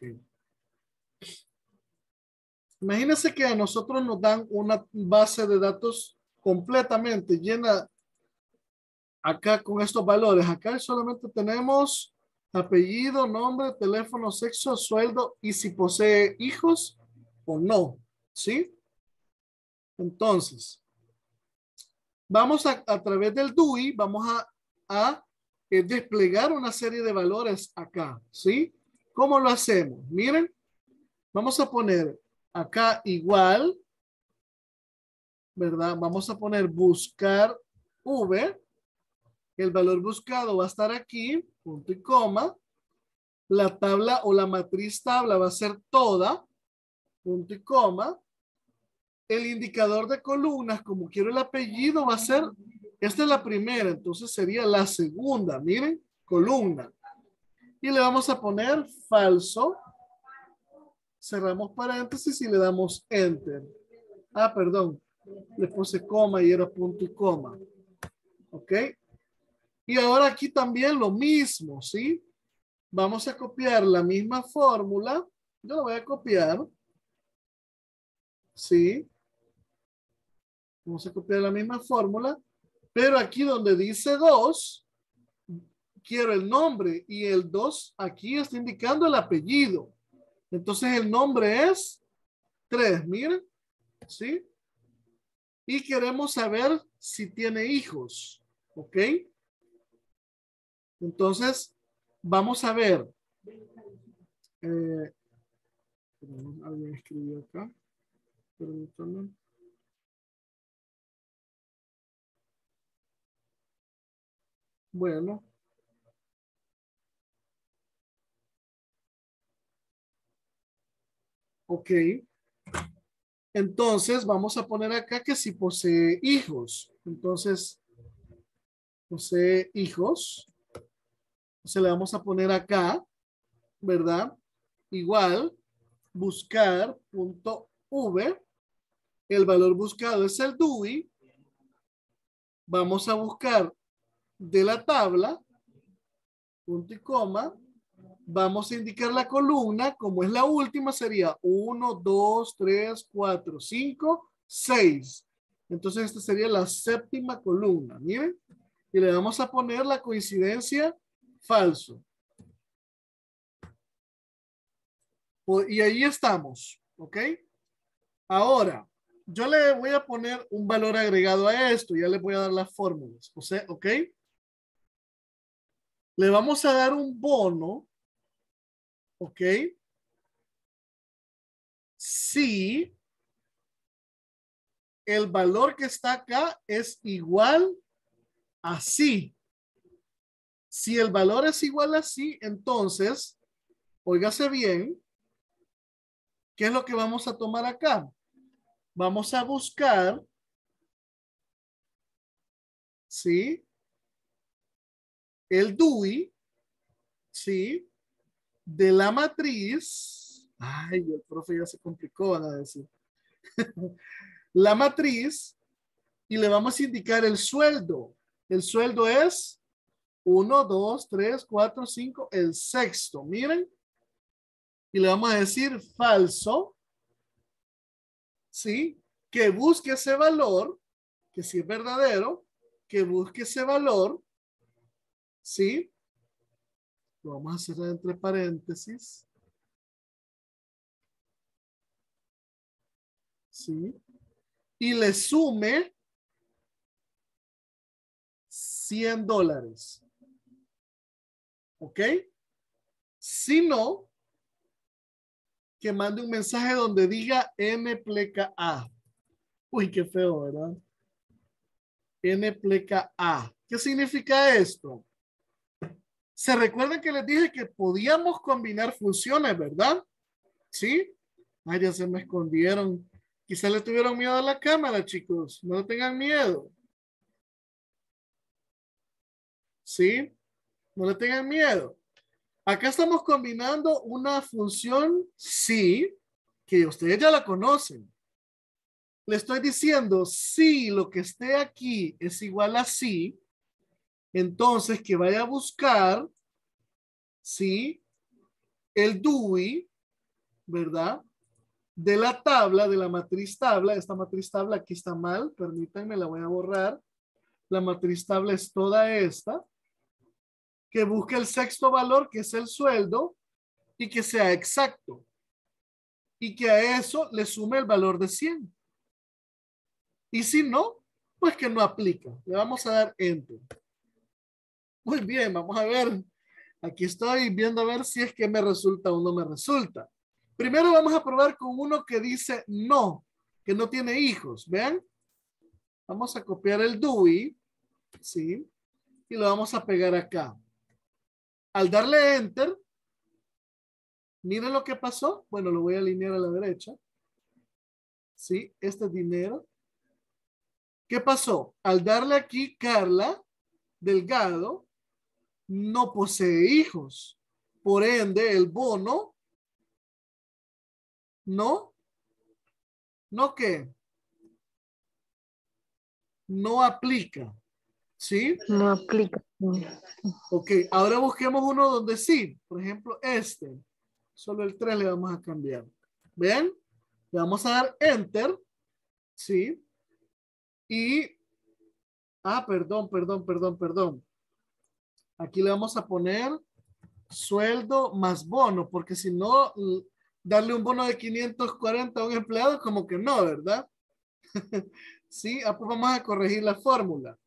S1: Imagínense que a nosotros nos dan una base de datos completamente llena acá con estos valores. Acá solamente tenemos apellido, nombre, teléfono, sexo, sueldo y si posee hijos o no. ¿Sí? Entonces, vamos a través del DUI, vamos a desplegar una serie de valores acá. ¿Sí? ¿Cómo lo hacemos? Miren, vamos a poner acá igual, ¿verdad? Vamos a poner buscar V. El valor buscado va a estar aquí, punto y coma. La tabla o la matriz tabla va a ser toda, punto y coma. El indicador de columnas, como quiero el apellido, va a ser, esta es la primera, entonces sería la segunda, miren, columna. Y le vamos a poner falso cerramos paréntesis y le damos enter. Ah, perdón, le puse coma y era punto y coma. ¿Ok? Y ahora aquí también lo mismo, ¿sí? Vamos a copiar la misma fórmula. Yo la voy a copiar. ¿Sí? Vamos a copiar la misma fórmula. Pero aquí donde dice 2, quiero el nombre. Y el 2 aquí está indicando el apellido. Entonces el nombre es 3. Miren. ¿Sí? Y queremos saber si tiene hijos. ¿Ok? Entonces, vamos a ver. Alguien escribió acá. Permítanme. Bueno. Ok. Entonces, vamos a poner acá que si posee hijos. Entonces, posee hijos. Entonces, le vamos a poner acá, ¿verdad? Igual, buscar.v. El valor buscado es el DUI. Vamos a buscar de la tabla, punto y coma. Vamos a indicar la columna, como es la última, sería 1, 2, 3, 4, 5, 6. Entonces, esta sería la séptima columna. Miren. Y le vamos a poner la coincidencia falso. Y ahí estamos. ¿Ok? Ahora, yo le voy a poner un valor agregado a esto. Ya le voy a dar las fórmulas. O sea, ¿ok? Le vamos a dar un bono. ¿Ok? Si el valor que está acá es igual a sí. Si el valor es igual a sí, entonces, óigase bien, ¿qué es lo que vamos a tomar acá? Vamos a buscar, ¿sí? El DUI, ¿sí? De la matriz. Ay, el profe ya se complicó, van a decir. La matriz y le vamos a indicar el sueldo. El sueldo es 1, 2, 3, 4, 5, el sexto. Miren. Y le vamos a decir falso. ¿Sí? Que busque ese valor, que si es verdadero, que busque ese valor. ¿Sí? Lo vamos a cerrar entre paréntesis. ¿Sí? Y le sume $100. ¿Ok? Si no, que mande un mensaje donde diga N pleca A. Uy, qué feo, ¿verdad? N pleca A. ¿Qué significa esto? Se recuerdan que les dije que podíamos combinar funciones, ¿verdad? ¿Sí? Ay, ya se me escondieron. Quizá le tuvieron miedo a la cámara, chicos. No tengan miedo. ¿Sí? No le tengan miedo. Acá estamos combinando una función sí, que ustedes ya la conocen. Le estoy diciendo si lo que esté aquí es igual a sí, entonces que vaya a buscar, sí, el DUI, ¿verdad? De la tabla, de la matriz tabla. Esta matriz tabla aquí está mal, permítanme, la voy a borrar. La matriz tabla es toda esta. Que busque el sexto valor, que es el sueldo, y que sea exacto. Y que a eso le sume el valor de 100. Y si no, pues que no aplica. Le vamos a dar enter. Muy bien, vamos a ver. Aquí estoy viendo a ver si es que me resulta o no me resulta. Primero vamos a probar con uno que dice no, que no tiene hijos. ¿Ven? Vamos a copiar el DUI, ¿sí? Y lo vamos a pegar acá. Al darle enter, miren lo que pasó. Bueno, lo voy a alinear a la derecha. ¿Sí? Este es dinero. ¿Qué pasó? Al darle aquí Carla Delgado, no posee hijos. Por ende, el bono No, no que no aplica. ¿Sí?
S3: No aplica.
S1: Ok, ahora busquemos uno donde sí. Por ejemplo, este. Solo el 3 le vamos a cambiar. ¿Ven? Le vamos a dar enter. ¿Sí? Y, perdón. Aquí le vamos a poner sueldo más bono, porque si no, darle un bono de 540 a un empleado, como que no, ¿verdad? Sí, pues vamos a corregir la fórmula.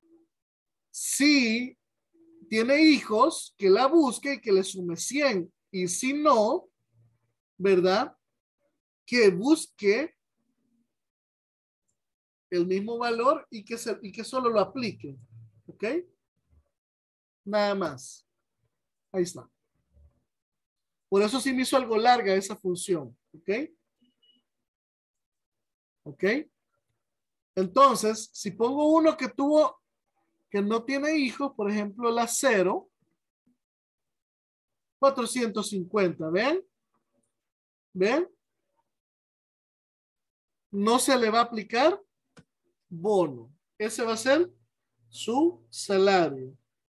S1: Si tiene hijos, que la busque y que le sume 100. Y si no, ¿verdad? Que busque el mismo valor y que solo lo aplique. ¿Ok? Nada más. Ahí está. Por eso sí me hizo algo larga esa función. ¿Ok? ¿Ok? Entonces, si pongo uno que no tiene hijos, por ejemplo, la 0, 450, ¿ven? ¿Ven? No se le va a aplicar bono. Ese va a ser su salario.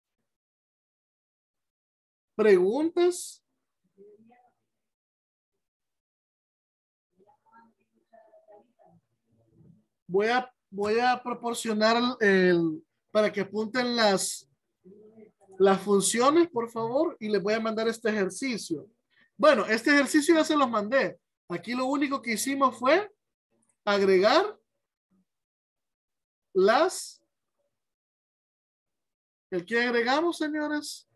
S1: ¿Preguntas? Voy a proporcionar para que apunten las funciones, por favor, y les voy a mandar este ejercicio. Bueno, este ejercicio ya se los mandé. Aquí lo único que hicimos fue agregar ¿el que agregamos, señores?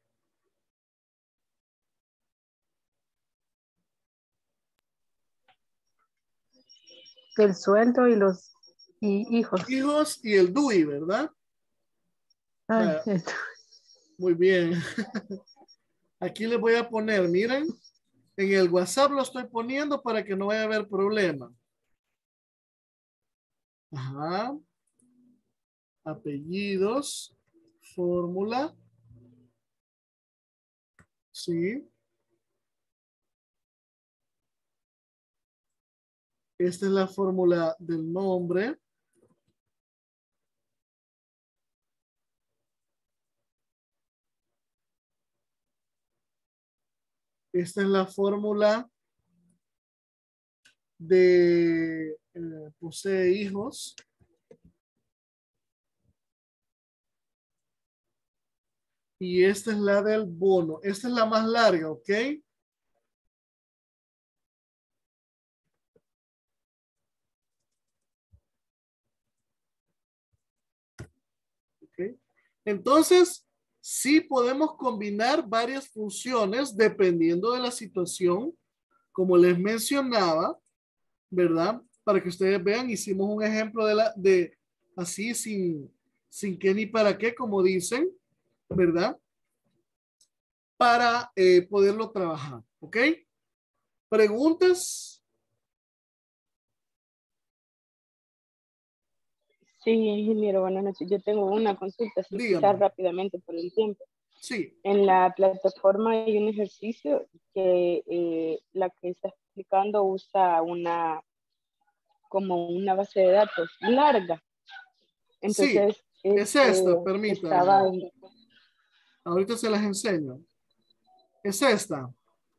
S3: El sueldo y los hijos.
S1: Hijos y el DUI, ¿verdad?
S3: Ay,
S1: Vaya, muy bien. Aquí les voy a poner, miren, en el WhatsApp lo estoy poniendo para que no vaya a haber problema. Ajá. Apellidos, fórmula. Sí. Esta es la fórmula del nombre. Esta es la fórmula de posee hijos. Y esta es la del bono. Esta es la más larga, ¿ok? ¿Ok? Entonces, sí podemos combinar varias funciones dependiendo de la situación, como les mencionaba, ¿verdad? Para que ustedes vean, hicimos un ejemplo de así sin qué ni para qué, como dicen, ¿verdad? Para poderlo trabajar, ¿ok? ¿Preguntas?
S5: Sí, ingeniero, buenas noches. Yo tengo una consulta, sí, quizás
S1: Dígame.
S5: rápidamente por el tiempo.
S1: Sí,
S5: En la plataforma hay un ejercicio que la que está explicando usa como una base de datos larga.
S1: sí,
S5: Entonces,
S1: es esta,
S5: estaba
S1: permítanme. Ahorita se las enseño. Es esta.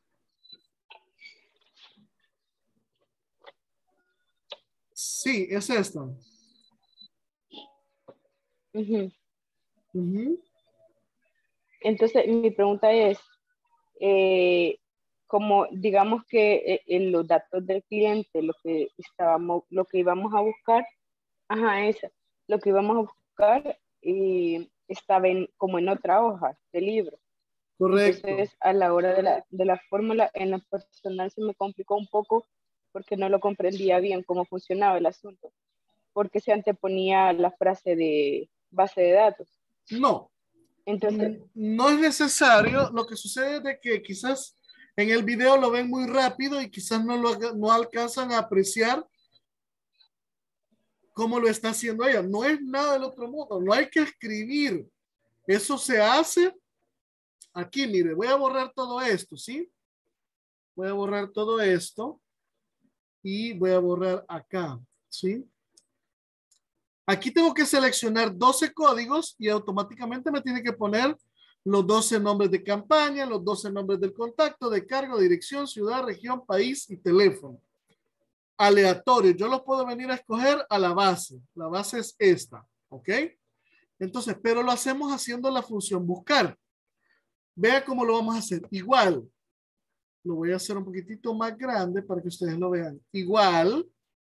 S1: Sí, es esta.
S5: Ujú.
S1: Ujú.
S5: Entonces, mi pregunta es, como digamos que en los datos del cliente, lo que íbamos a buscar, ajá, lo que íbamos a buscar estaba como en otra hoja de libro.
S1: Correcto.
S5: Entonces, a la hora de la fórmula, en la personal se me complicó un poco porque no lo comprendía bien cómo funcionaba el asunto, porque se anteponía la frase de base de datos.
S1: No,
S5: Entonces,
S1: no es necesario. Lo que sucede es de que quizás en el video lo ven muy rápido y quizás no alcanzan a apreciar cómo lo está haciendo ella. No es nada del otro mundo. No hay que escribir. Eso se hace aquí. Mire, voy a borrar todo esto, ¿sí? Voy a borrar todo esto. y voy a borrar acá, ¿sí? Aquí tengo que seleccionar 12 códigos y automáticamente me tiene que poner los 12 nombres de campaña, los 12 nombres del contacto, de cargo, dirección, ciudad, región, país y teléfono. Aleatorio. Yo los puedo venir a escoger a la base. La base es esta, ¿ok? Entonces, pero lo hacemos haciendo la función buscar. Vea cómo lo vamos a hacer. Igual. Lo voy a hacer un poquitito más grande para que ustedes lo vean. Igual.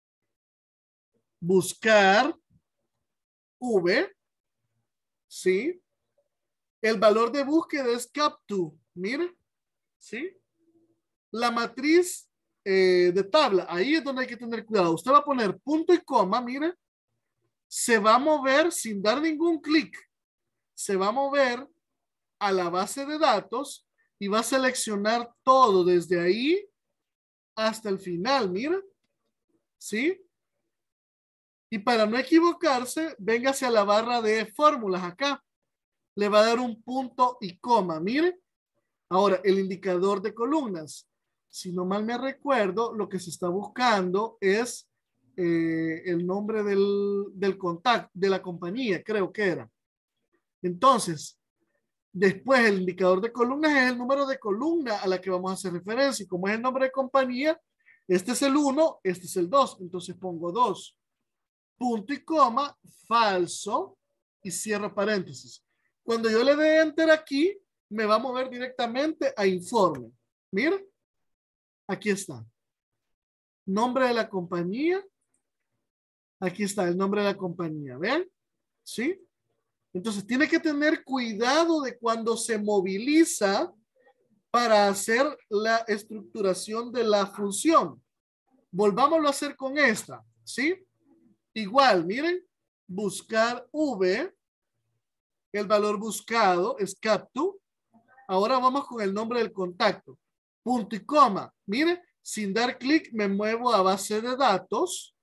S1: Buscar. V. ¿Sí? El valor de búsqueda es cap2. Mira. ¿Sí? La matriz de tabla. Ahí es donde hay que tener cuidado. Usted va a poner punto y coma. Mira. Se va a mover sin dar ningún clic. Se va a mover a la base de datos y va a seleccionar todo desde ahí hasta el final. Mira. ¿Sí? Y para no equivocarse, véngase a la barra de fórmulas acá. Le va a dar un punto y coma. Mire. Ahora, el indicador de columnas. Si no mal me recuerdo, lo que se está buscando es el nombre del contacto, de la compañía, creo que era. Entonces, después el indicador de columnas es el número de columna a la que vamos a hacer referencia. Y como es el nombre de compañía, este es el 1, este es el 2. Entonces pongo 2. Punto y coma, falso, y cierro paréntesis. Cuando yo le dé enter aquí, me va a mover directamente a informe. Mira, aquí está. Nombre de la compañía. Aquí está el nombre de la compañía. ¿Ven? ¿Sí? Entonces tiene que tener cuidado de cuando se moviliza para hacer la estructuración de la función. Volvámoslo a hacer con esta. ¿Sí? Igual, miren, buscar V, el valor buscado es cap2. Ahora vamos con el nombre del contacto. Punto y coma. Miren, sin dar clic me muevo a base de datos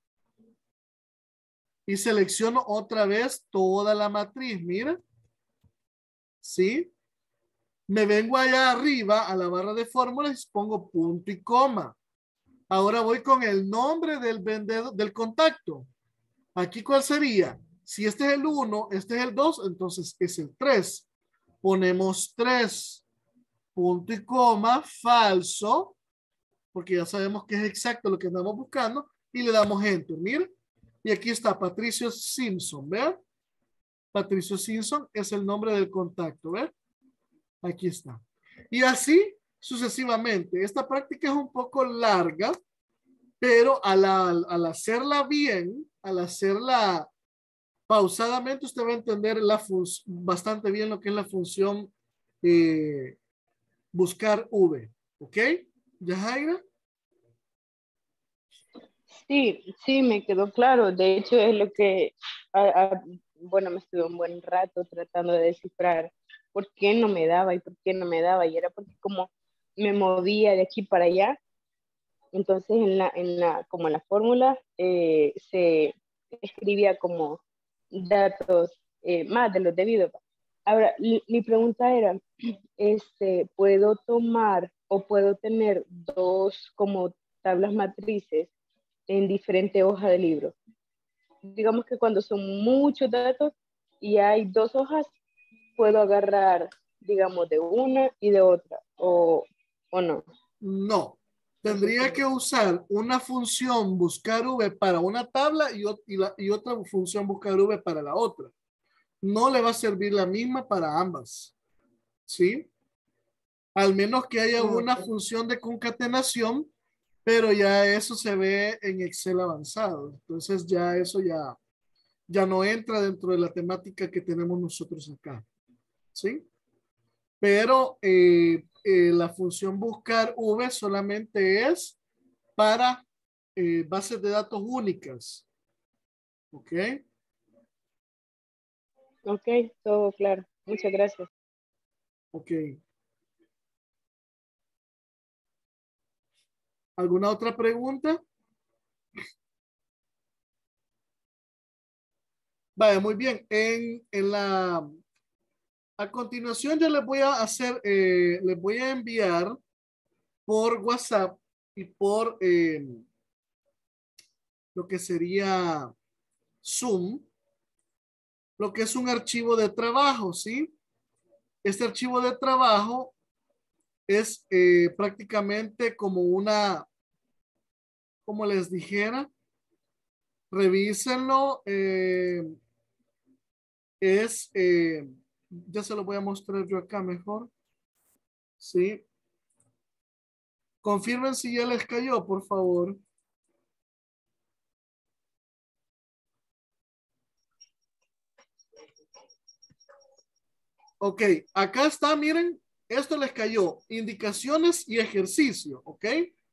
S1: y selecciono otra vez toda la matriz. Miren. ¿Sí? Me vengo allá arriba a la barra de fórmulas y pongo punto y coma. Ahora voy con el nombre del vendedor, del contacto. Aquí, ¿cuál sería? Si este es el 1, este es el 2, entonces es el 3. Ponemos 3, punto y coma, falso, porque ya sabemos que es exacto lo que andamos buscando, y le damos enter. Miren, y aquí está Patricio Simpson, ¿vean? Patricio Simpson es el nombre del contacto, ¿ven? Aquí está. Y así sucesivamente. Esta práctica es un poco larga, pero al hacerla bien, al hacerla pausadamente, usted va a entender bastante bien lo que es la función buscar V. ¿Ok? ¿Yajaira?
S5: Sí, sí, me quedó claro. De hecho, es lo que, bueno, me estuve un buen rato tratando de descifrar por qué no me daba y por qué no me daba. Y era porque como me movía de aquí para allá, entonces como en la fórmula se escribía como datos más de los debidos. Ahora, mi pregunta era, ¿puedo tomar o puedo tener dos como tablas matrices en diferente hoja de libro? Digamos que cuando son muchos datos y hay dos hojas, puedo agarrar, digamos, de una y de otra, o no.
S1: No. Tendría que usar una función buscar V para una tabla y otra función buscar V para la otra. No le va a servir la misma para ambas. ¿Sí? Al menos que haya una función de concatenación, pero ya eso se ve en Excel avanzado. Entonces ya eso ya no entra dentro de la temática que tenemos nosotros acá. ¿Sí? Pero la función buscar V solamente es para bases de datos únicas. ¿Ok?
S5: Ok, todo claro. Muchas gracias.
S1: Ok. ¿Alguna otra pregunta? Vaya, muy bien. A continuación yo les voy a les voy a enviar por WhatsApp y por lo que sería Zoom, lo que es un archivo de trabajo, ¿sí? Este archivo de trabajo es prácticamente como una, como les dijera, revísenlo, ya se lo voy a mostrar yo acá mejor, ¿sí? Confirmen si ya les cayó, por favor. Ok, acá está, miren, esto les cayó, indicaciones y ejercicio, ¿ok?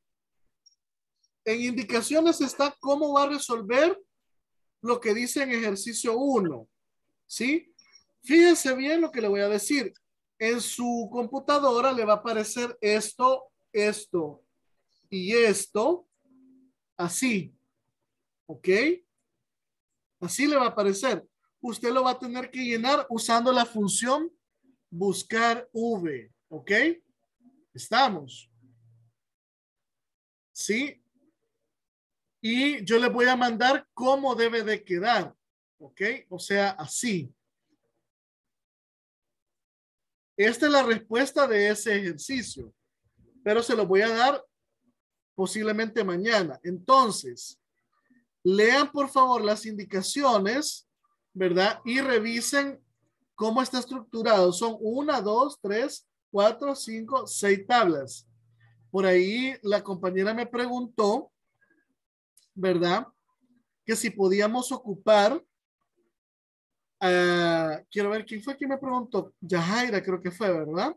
S1: En indicaciones está cómo va a resolver lo que dice en ejercicio 1, ¿sí? Fíjense bien lo que le voy a decir. En su computadora le va a aparecer esto, esto y esto, así, ¿ok? Así le va a aparecer. Usted lo va a tener que llenar usando la función buscar V, ¿ok? Estamos. ¿Sí? Y yo le voy a mandar cómo debe de quedar, ¿ok? O sea, así. Esta es la respuesta de ese ejercicio, pero se lo voy a dar posiblemente mañana. Entonces, lean por favor las indicaciones, ¿verdad? Y revisen cómo está estructurado. Son 1, 2, 3, 4, 5, 6 tablas. Por ahí la compañera me preguntó, ¿verdad? Que si podíamos ocupar, quiero ver quién fue quien me preguntó. Yajaira creo que fue, ¿verdad?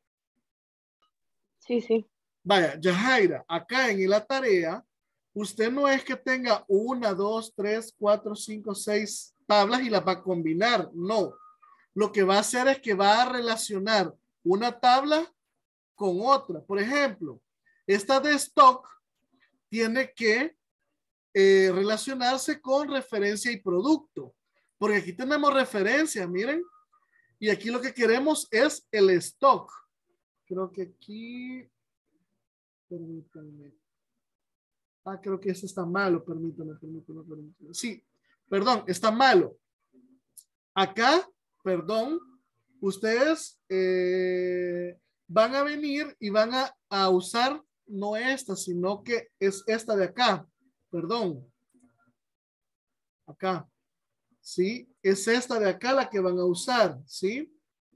S5: Sí, sí.
S1: Vaya, Yajaira, acá en la tarea, usted no es que tenga 1, 2, 3, 4, 5, 6 tablas y las va a combinar. No. Lo que va a hacer es que va a relacionar una tabla con otra. Por ejemplo, esta de stock tiene que relacionarse con referencia y producto. Porque aquí tenemos referencia, miren. Y aquí lo que queremos es el stock. Creo que aquí... Permítanme. Creo que este está malo. Permítanme. Sí, perdón, está malo. Acá, perdón, ustedes van a venir y van a usar no esta, sino que es esta de acá. Perdón. Acá. ¿Sí? Es esta de acá la que van a usar. ¿Sí?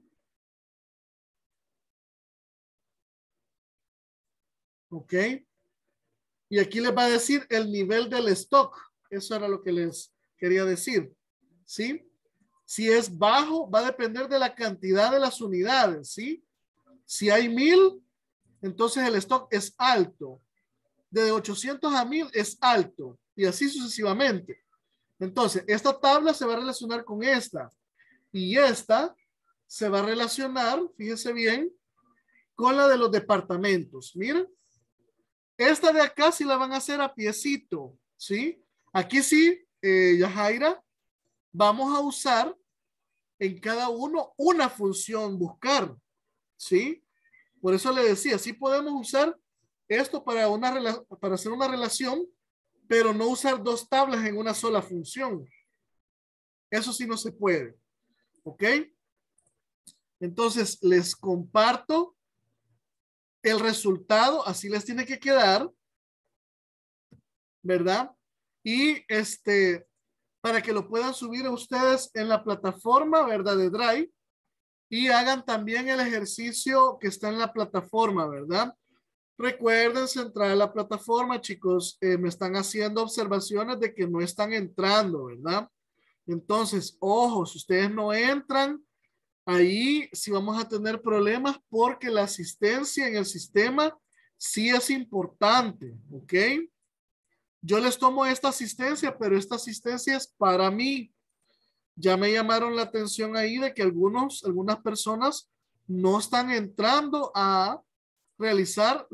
S1: Ok. Y aquí les va a decir el nivel del stock. Eso era lo que les quería decir. ¿Sí? Si es bajo, va a depender de la cantidad de las unidades. ¿Sí? Si hay 1000, entonces el stock es alto. De 800 a 1000 es alto. Y así sucesivamente. Entonces, esta tabla se va a relacionar con esta. Y esta se va a relacionar, fíjense bien, con la de los departamentos. Miren. Esta de acá sí la van a hacer a piecito, ¿sí? Aquí sí, Yajaira, vamos a usar en cada uno una función buscar, ¿sí? Por eso le decía, sí podemos usar esto para hacer una relación, pero no usar dos tablas en una sola función. Eso sí no se puede, ¿ok? Entonces, les comparto el resultado, así les tiene que quedar, ¿verdad? Y para que lo puedan subir a ustedes en la plataforma, ¿verdad? De Drive y hagan también el ejercicio que está en la plataforma, ¿verdad? Recuerden entrar a la plataforma, chicos. Me están haciendo observaciones de que no están entrando, ¿verdad? Entonces, ojo, si ustedes no entran, ahí sí vamos a tener problemas porque la asistencia en el sistema sí es importante, ¿ok? Yo les tomo esta asistencia, pero esta asistencia es para mí. Ya me llamaron la atención ahí de que algunas personas no están entrando a realizar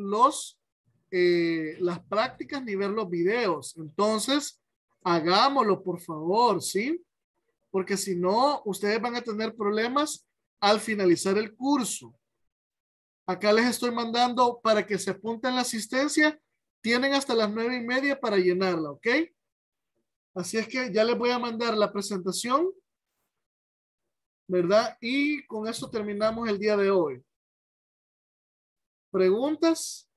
S1: las prácticas ni ver los videos. Entonces, hagámoslo, por favor, ¿sí? Porque si no, ustedes van a tener problemas al finalizar el curso. Acá les estoy mandando para que se apunten la asistencia. Tienen hasta las 9:30 para llenarla, ¿ok? Así es que ya les voy a mandar la presentación, ¿verdad? Y con eso terminamos el día de hoy. ¿Preguntas?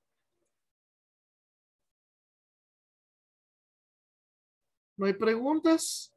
S1: ¿No hay preguntas?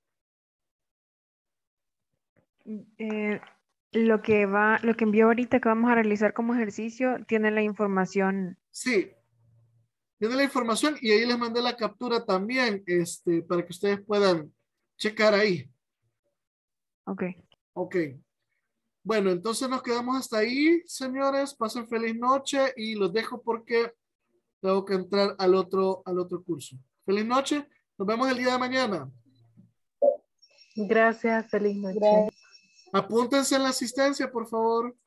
S6: Lo que envió ahorita que vamos a realizar como ejercicio, tiene la información.
S1: Sí. Tiene la información y ahí les mandé la captura también, para que ustedes puedan checar ahí.
S6: Ok.
S1: Ok. Bueno, entonces nos quedamos hasta ahí, señores. Pasen feliz noche y los dejo porque tengo que entrar al otro curso. Feliz noche. Nos vemos el día de mañana.
S3: Gracias, feliz noche.
S1: Apúntense en la asistencia, por favor.